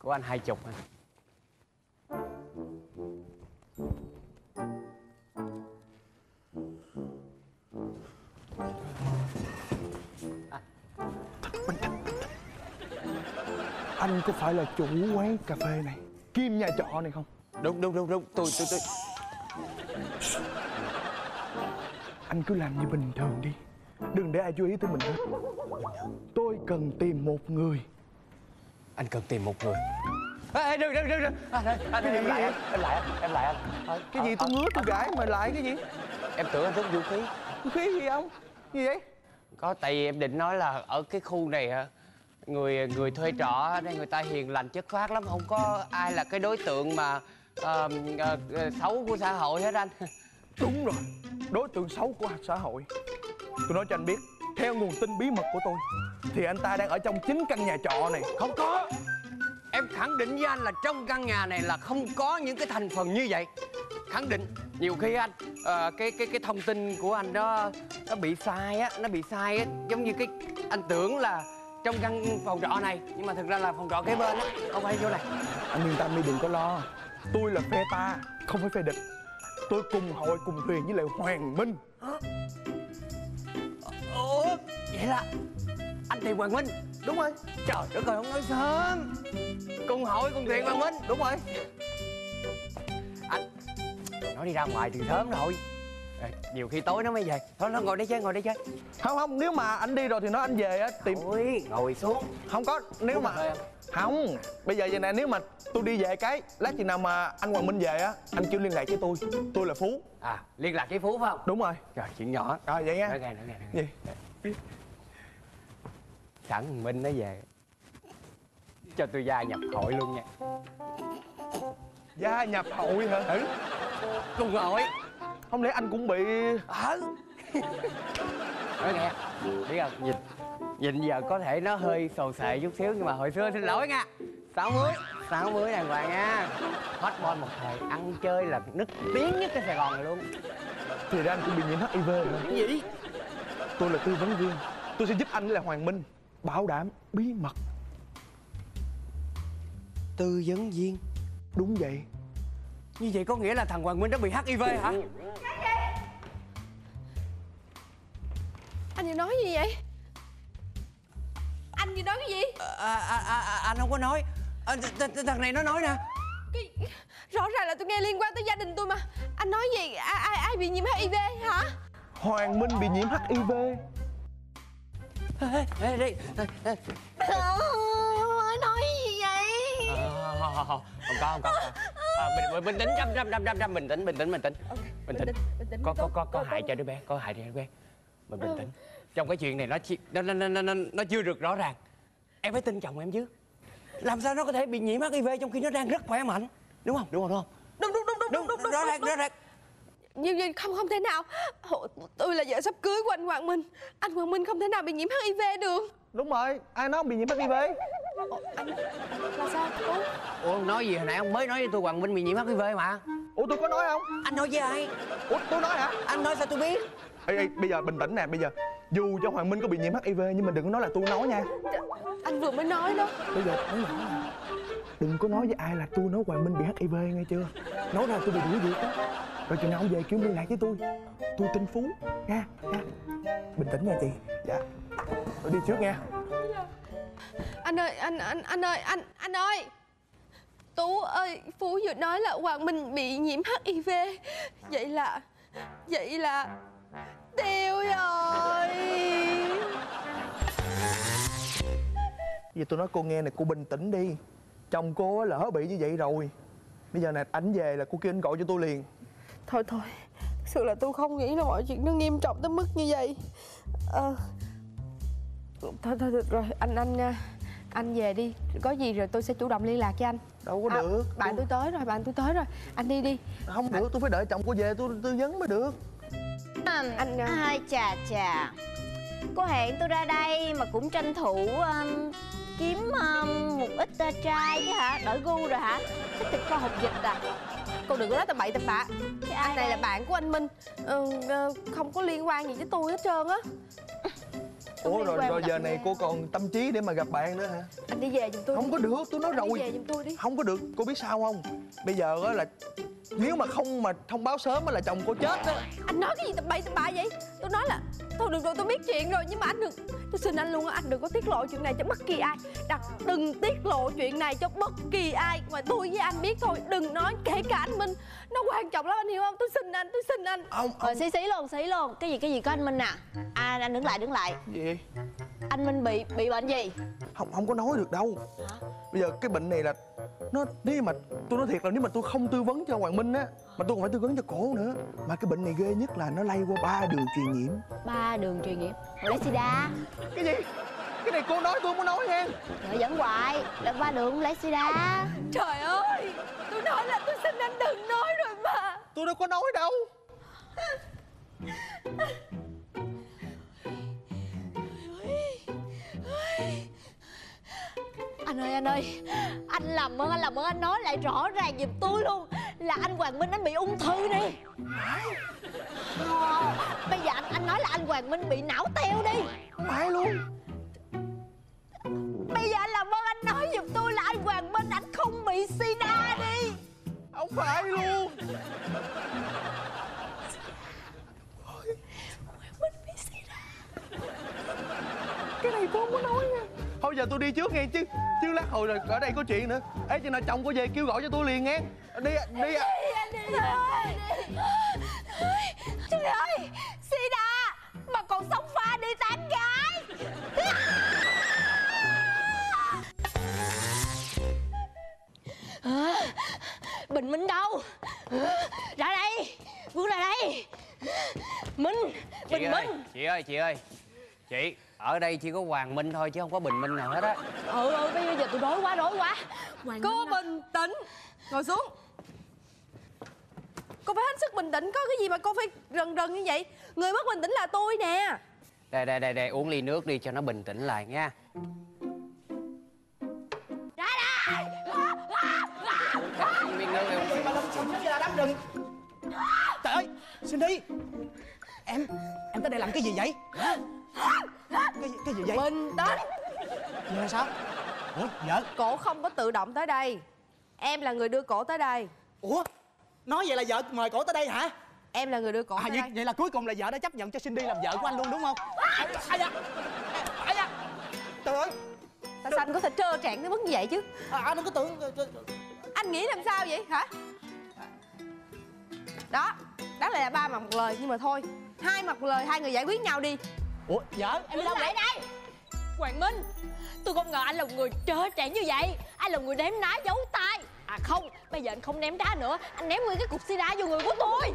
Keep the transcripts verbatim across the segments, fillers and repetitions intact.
của anh hai chục. Anh có phải là chủ quán cà phê này, Kim nhà trọ này không? Đúng đúng đúng đúng, tôi tôi tôi. Anh cứ làm như bình thường đi, đừng để ai chú ý tới mình hết. Tôi cần tìm một người. Anh cần tìm một người. Ê, đừng đừng đừng đừng. À, đây, à, đây, em lại anh, em lại anh, em lại anh. À, Cái gì tôi ngứa tôi gãi mà lại cái gì? Em tưởng anh rút vũ khí. Vũ khí gì không? Gì vậy? Có, tại vì em định nói là ở cái khu này hả, người người thuê trọ ở đây người ta hiền lành chất phác lắm, không có ai là cái đối tượng mà uh, uh, xấu của xã hội hết anh. Đúng rồi, đối tượng xấu của xã hội. Tôi nói cho anh biết, theo nguồn tin bí mật của tôi thì anh ta đang ở trong chính căn nhà trọ này. Không có. Em khẳng định với anh là trong căn nhà này là không có những cái thành phần như vậy. Khẳng định. Nhiều khi anh uh, cái cái cái thông tin của anh đó nó bị sai á, nó bị sai á, giống như cái anh tưởng là trong căn phòng trọ này nhưng mà thực ra là phòng trọ kế bên á, không phải chỗ này. Anh yên tâm đi, đừng có lo. Tôi là phe ta, không phải phe địch. Tôi cùng hội cùng thuyền với lại Hoàng Minh. Ủa, vậy là anh tìm Hoàng Minh? Đúng rồi. Trời đất ơi, không nói sớm. Cùng hội cùng thuyền Hoàng Minh. Đúng rồi. Anh nó đi ra ngoài từ sớm rồi. Ê, nhiều khi tối nó mới về. Thôi nó ngồi đây chơi, ngồi đây chơi. Không không, nếu mà anh đi rồi thì nói anh về á tìm. Ôi, ngồi xuống. Không có, nếu mà không, bây giờ vậy nè, nếu mà tôi đi về cái lát chừng nào mà anh Hoàng Minh về á, anh kêu liên lạc với tôi. Tôi là Phú. À, liên lạc với Phú phải không? Đúng rồi. Trời, chuyện nhỏ. Rồi vậy nha. Nói nghe, nói nghe, nói nghe. Gì? Sẵn thằng Minh nó về, cho tôi gia nhập hội luôn nha. Gia nhập hội hả? Ừ. Cùng hội. Không lẽ anh cũng bị... Ờ. Nói nghe, biết không, nhìn nhìn giờ có thể nó hơi sồ sệ chút xíu nhưng mà hồi xưa xin lỗi nha. Sáu muối, sáu muối đàng hoàng nha. Hot boy một thời ăn chơi là nức tiếng nhất cái Sài Gòn này luôn. Thì ra anh cũng bị nhiễm hát i vê hả? Cái gì? Tôi là tư vấn viên, tôi sẽ giúp anh với là Hoàng Minh bảo đảm bí mật. Tư vấn viên? Đúng vậy. Như vậy có nghĩa là thằng Hoàng Minh đã bị hát i vê hả? Anh vừa nói gì vậy? Anh vừa nói cái gì? À, à, à, à, anh không có nói. À, th th thằng này nó nói nè. Cái... Rõ ràng là tôi nghe liên quan tới gia đình tôi mà. Anh nói gì? Ai ai, ai bị nhiễm hát i vê hả? Hoàng Minh bị nhiễm hát i vê. Ê, ê, đi. Ôi, nói gì vậy? À, không, không, không, không có, không có. À, bình, bình tĩnh, trăm, trăm, trăm, trăm, trăm, bình tĩnh, bình tĩnh, bình tĩnh. Okay, bình tĩnh. bình tĩnh. Có, có, có, có hại cho đứa bé, có hại cho đứa bé. Mình bình tĩnh. Trong cái chuyện này nó nó nó nó nó, nó chưa được rõ ràng. Em phải tin chồng em chứ. Làm sao nó có thể bị nhiễm hát i vê trong khi nó đang rất khỏe mạnh, đúng không? Đúng không? Đúng không? Đúng đúng đúng đúng đúng, đúng, đúng rõ ràng, rõ ràng. Nhưng, nhưng không không thể nào. Tôi là vợ sắp cưới của anh Hoàng Minh. Anh Hoàng Minh không thể nào bị nhiễm hát i vê được. Đúng rồi, ai nói ông bị nhiễm hát i vê? Ủa, anh là sao cô? Ủa nói gì hồi nãy ông mới nói với tôi Hoàng Minh bị nhiễm hát i vê mà. Ủa tôi có nói không? Anh nói với ai? Ủa tôi nói hả? Anh nói sao tôi biết? Ê, ê, bây giờ bình tĩnh nè, bây giờ dù cho Hoàng Minh có bị nhiễm hát i vê nhưng mà đừng có nói là tôi nói nha. Anh vừa mới nói đó. Bây giờ nói nhỏ nè, đừng có nói với ai là tôi nói Hoàng Minh bị hát i vê nghe chưa? Nói ra tôi bị đuổi việc đó. Rồi chừng nào ông về kêu liên lạc với tôi. Tôi tin Phú nha, nha. Bình tĩnh nha chị. Dạ. Tôi đi trước nha. Anh ơi, anh anh anh ơi, anh anh ơi. Tú ơi, Phú vừa nói là Hoàng Minh bị nhiễm hát i vê. Vậy là vậy là tiêu rồi. Giờ tôi nói cô nghe này, cô bình tĩnh đi. Chồng cô lỡ bị như vậy rồi. Bây giờ nè, ảnh về là cô kêu anh gọi cho tôi liền. Thôi thôi, thực sự là tôi không nghĩ là mọi chuyện nó nghiêm trọng tới mức như vậy. Ờ... Thôi thôi được rồi, anh anh anh về đi. Có gì rồi tôi sẽ chủ động liên lạc với anh. Đâu có à, được. Bạn tôi tới rồi, bạn tôi tới rồi. Anh đi đi. Không được, tôi phải đợi chồng cô về tôi tư vấn mới được. um, Anh ai chà chà, cô hẹn tôi ra đây mà cũng tranh thủ um, kiếm um, một ít uh, trai chứ hả? Đổi gu rồi hả? Thích thịt kho hột vịt à? Cô đừng có nói tầm bậy tầm bạ. Anh này đây? là bạn của anh Minh. ừ, Không có liên quan gì với tôi hết trơn á. Ủa liên rồi quan rồi gặp giờ này nha. cô còn tâm trí để mà gặp bạn nữa hả? Anh đi về giùm tôi. Không có được, tôi nói Anh đi rồi. về giùm tôi đi. Không có được, cô biết sao không? Bây giờ á là nếu mà không mà thông báo sớm á là chồng cô chết á. Anh nói cái gì tầm bậy tầm bạ vậy? Tôi nói là thôi được rồi, tôi biết chuyện rồi, nhưng mà anh đừng, tôi xin anh luôn á, anh đừng có tiết lộ chuyện này cho bất kỳ ai. Đặc đừng tiết lộ chuyện này cho bất kỳ ai, ngoài tôi với anh biết thôi. Đừng nói kể cả anh Minh. Nó quan trọng lắm, anh hiểu không? Tôi xin anh, tôi xin anh. Ông Rồi ông xí xí luôn, xí luôn. Cái gì cái gì có anh Minh à? À anh đứng lại, đứng lại. gì? Anh Minh bị bị bệnh gì? Không không có nói được đâu. Hả? Bây giờ cái bệnh này là nó nếu mà tôi nói thiệt là nếu mà tôi không tư vấn cho Hoàng Minh á, mà tôi còn phải tư vấn cho cổ nữa. Mà cái bệnh này ghê nhất là nó lây qua ba đường truyền nhiễm. Ba đường truyền nhiễm. Lấy sida. Cái gì? Cái này cô nói tôi không có nói nha. Trời dẫn hoài. Là ba đường lấy sida. Trời ơi, tôi nói là tôi xin anh đừng nói rồi mà. Tôi đâu có nói đâu. Anh ơi, anh ơi, anh làm ơn, anh làm ơn anh nói lại rõ ràng giùm tôi luôn. Là anh Hoàng Minh anh bị ung thư đi. Ờ, bây giờ anh anh nói là anh Hoàng Minh bị não teo đi. Không phải luôn. Bây giờ anh làm ơn anh nói giùm tôi là anh Hoàng Minh anh không bị sida đi. Không phải luôn. Minh bị sida. Cái này cô không có nói nha. Thôi giờ tôi đi trước nghe chứ. Chứ lát hồi rồi ở đây có chuyện nữa. Ê chừng nào chồng cô về kêu gọi cho tôi liền nghe. Đi đi. Trời ơi, sida mà còn sống pha đi tán gái. À, Bình Minh đâu? Ra đây, Vương ra đây. Minh, Chị Bình ơi, Minh. chị ơi, chị ơi. Chị, ở đây chỉ có Hoàng Minh thôi chứ không có Bình Minh nào hết á. Ừ, ừ, bây giờ tôi rối quá, rối quá. Hoàng Cô Minh à. bình tĩnh. Ngồi xuống. Cô phải hết sức bình tĩnh. Có cái gì mà cô phải rần rần như vậy? Người mất bình tĩnh là tôi nè. Đây, đây, đây, đây, uống ly nước đi cho nó bình tĩnh lại nha. Ra đây. Miếng nước em. Mà làm xong hết là đám rừng. Trời ơi, Cindy. Em, em tới đây làm cái gì vậy? Hả? Cái, cái gì vậy? Bình tĩnh. Gì là sao? Ủa, vợ? Cổ không có tự động tới đây. Em là người đưa cổ tới đây. Ủa, nói vậy là vợ mời cổ tới đây hả? Em là người đưa cổ À, tới vậy, đây. vậy là cuối cùng là vợ đã chấp nhận cho Cindy làm vợ của anh luôn đúng không? Ai da, ai da. Trời ơi, Tại sao anh có thể trơ trẽn tới mức như vậy chứ? à, anh đừng có tưởng. Anh nghĩ làm sao vậy hả? Đó, đáng lẽ là ba mặt một lời. Nhưng mà thôi, hai mặt một lời, hai người giải quyết nhau đi. Ủa, vợ, em đi đâu vậy? đây. Hoàng Minh, tôi không ngờ anh là một người trơ trẽn như vậy. Anh là người ném đá giấu tay. À không, bây giờ anh không ném đá nữa. Anh ném nguyên cái cục sida vô người của tôi.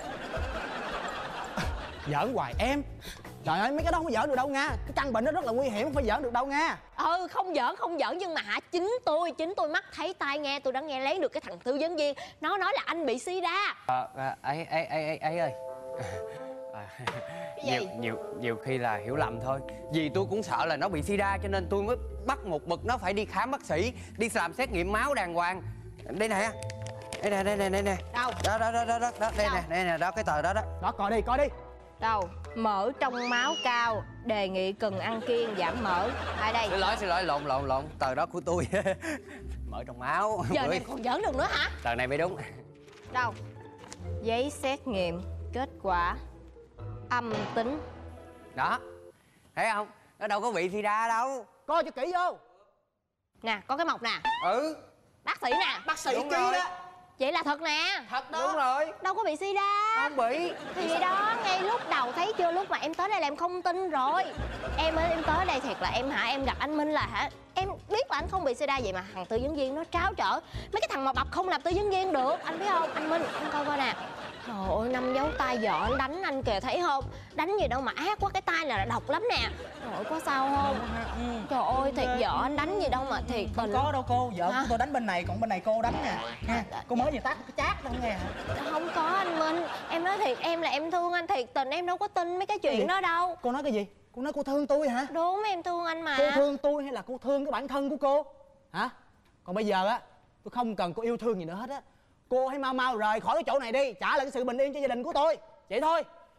Giỡn hoài em. Trời ơi, mấy cái đó không giỡn được đâu nha. Cái căn bệnh nó rất là nguy hiểm, không phải giỡn được đâu nha. Ừ, không giỡn, không giỡn. Nhưng mà hả, chính tôi, chính tôi mắt thấy tai nghe. Tôi đã nghe lấy được cái thằng tư vấn viên. Nó nói là anh bị sida. Ờ, à, ấy, ấy, ấy, ấy, ấy ơi. À, Cái nhiều, gì? nhiều, nhiều khi là hiểu lầm thôi. Vì tôi cũng sợ là nó bị sida cho nên tôi mới bắt một mực nó phải đi khám bác sĩ, đi làm xét nghiệm máu đàng hoàng. Đây nè, đây nè, đây nè, đây nè. Đâu? Đó, đó, đó, đó, đó, đó. Đây Đâu? nè, đây nè, đó cái tờ đó đó. Đó, coi đi, coi đi. Đâu? Mỡ trong máu cao, đề nghị cần ăn kiêng giảm mỡ. Ai đây? Xin lỗi, xin lỗi, lộn, lộn, lộn. Tờ đó của tôi. Mỡ trong máu. Giờ Gửi. này còn giỡn được nữa hả? Tờ này mới đúng. Đâu? Giấy xét nghiệm kết quả âm tính. Đó, thấy không? Nó đâu có bị sida đâu. Coi cho kỹ vô. Nè, có cái mộc nè. Ừ, Bác sĩ nè. Bác sĩ Đúng ký rồi. đó. Vậy là thật nè. Thật đó. đúng rồi. Đâu có bị sida. Không bị. Thì đó, ngay lúc đầu thấy chưa, lúc mà em tới đây là em không tin rồi. Em ơi, em tới đây thiệt là em hả, em gặp anh Minh là hả, em biết là anh không bị sida, vậy mà thằng tư vấn viên nó tráo trở. Mấy cái thằng mà bập không làm tư vấn viên được, anh biết không? Anh Minh, anh coi coi nè. Trời ơi, năm dấu tay vợ anh đánh anh kìa, thấy không? Đánh gì đâu mà ác quá, cái tay này là độc lắm nè. Trời ơi, có sao không? Trời ơi, thiệt vợ anh đánh gì đâu mà thiệt Không tình. có đâu cô, vợ Hả? của tôi đánh bên này, còn bên này cô đánh nè ha. Cô mới vừa tát cái chát đâu nghe. Không có anh Minh, em nói thiệt, em là em thương anh thiệt tình, em đâu có tin mấy cái Cái gì? chuyện đó đâu. Cô nói cái gì? Cô nói cô thương tôi hả? Đúng, em thương anh mà. Cô thương tôi hay là cô thương cái bản thân của cô? Hả? Còn bây giờ á, tôi không cần cô yêu thương gì nữa hết á. Cô hãy mau mau rời khỏi cái chỗ này đi, trả lại cái sự bình yên cho gia đình của tôi. Vậy thôi.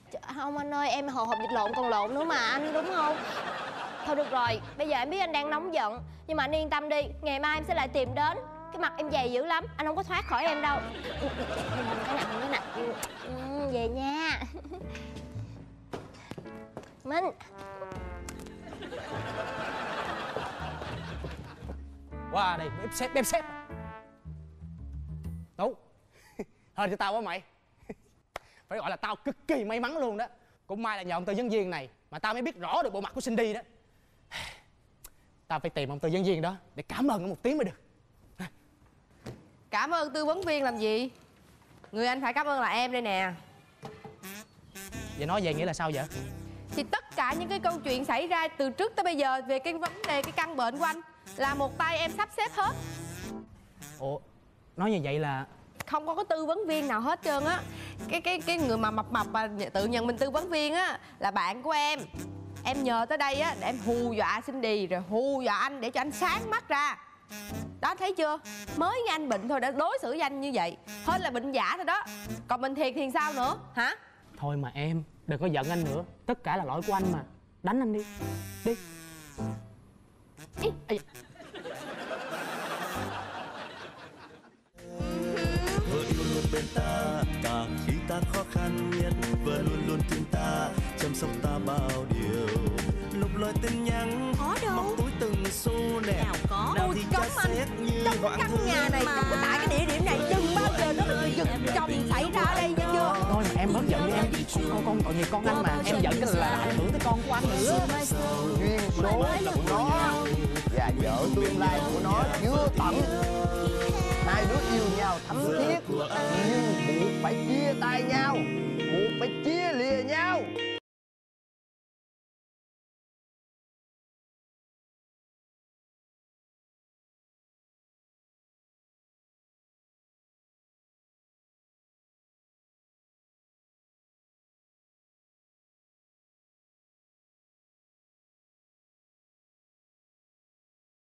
Không anh ơi, em hồ hộp vịt lộn còn lộn nữa mà anh, đúng không? Thôi được rồi, bây giờ em biết anh đang nóng giận, nhưng mà anh yên tâm đi, ngày mai em sẽ lại tìm đến. Cái mặt em dày dữ lắm, anh không có thoát khỏi em đâu. Cái nặng, cái nặng. Ừ, về nha. Minh. Qua đây, bếp xếp, bếp xếp. Tú, hên cho tao quá mày. Phải gọi là tao cực kỳ may mắn luôn đó. Cũng may là nhờ ông tư vấn viên này mà tao mới biết rõ được bộ mặt của Cindy đó. Tao phải tìm ông tư vấn viên đó để cảm ơn ông một tiếng mới được. Cảm ơn tư vấn viên làm gì? Người anh phải cảm ơn là em đây nè. Vậy nói về nghĩa là sao vậy? Thì tất cả những cái câu chuyện xảy ra từ trước tới bây giờ về cái vấn đề cái căn bệnh của anh là một tay em sắp xếp hết. Ủa, nói như vậy là Không có cái tư vấn viên nào hết trơn á. Cái cái cái người mà mập mập mà tự nhận mình tư vấn viên á là bạn của em. Em nhờ tới đây á để em hù dọa Cindy rồi hù dọa anh để cho anh sáng mắt ra. Đó, thấy chưa? Mới nghe anh bệnh thôi đã đối xử với anh như vậy. Hơn là bệnh giả thôi đó. Còn bệnh thiệt thì sao nữa hả? thôi mà em, đừng có giận anh nữa. Tất cả là lỗi của anh mà. Đánh anh đi. Đi. Ý. Ây da. Vợ yêu luôn bên ta cả khi ta khó khăn nhất, vợ luôn luôn thương ta chăm sóc ta bao điều. Lục lời tin nhắn móc túi từng xu nè, nào có nào thì cấm cha anh. xét như Trong cái căn nhà này, trong cái tại cái địa điểm này đừng bao giờ nó có giật chồng xảy ra ở đây nghe chưa? Thôi mà em bớt giận đi em. Con con tội nghiệp con anh mà. Em giận cái là ảnh hưởng tới con của anh nữa. Duyên số của nó và vợ tương lai của nó chưa tận. Hai đứa yêu nhau thắm thiết nhưng buộc